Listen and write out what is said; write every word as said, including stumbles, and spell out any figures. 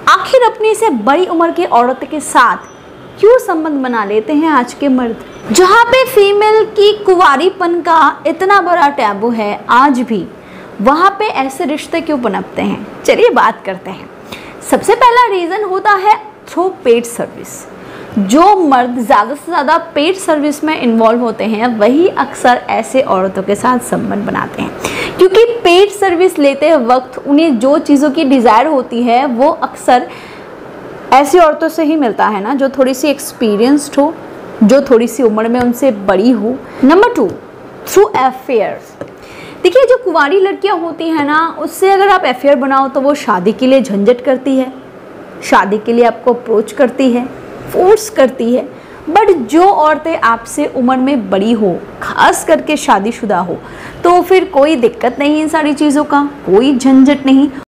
आखिर अपनी से बड़ी उम्र की औरत के साथ क्यों संबंध बना लेते हैं आज के मर्द? जहाँ पे फीमेल की कुंवारीपन का इतना बड़ा टैबू है आज भी, वहाँ पे ऐसे रिश्ते क्यों पनपते हैं? चलिए बात करते हैं। सबसे पहला रीज़न होता है थ्रू पेड सर्विस। जो मर्द ज़्यादा से ज़्यादा पेड सर्विस में इन्वॉल्व होते हैं वही अक्सर ऐसे औरतों के साथ संबंध बनाते हैं, क्योंकि पेड सर्विस लेते वक्त उन्हें जो चीज़ों की डिज़ायर होती है वो अक्सर ऐसी औरतों से ही मिलता है ना, जो थोड़ी सी एक्सपीरियंस्ड हो, जो थोड़ी सी उम्र में उनसे बड़ी हो। Number two, through affairs. देखिए, जो कुंवारी लड़कियां होती हैं ना, उससे अगर आप अफेयर बनाओ तो वो शादी के लिए झंझट करती है, शादी के लिए आपको अप्रोच करती है, फोर्स करती है। बट जो औरतें आपसे उम्र में बड़ी हो, खास करके शादीशुदा हो, तो फिर कोई दिक्कत नहीं इन सारी चीज़ों का, कोई झंझट नहीं।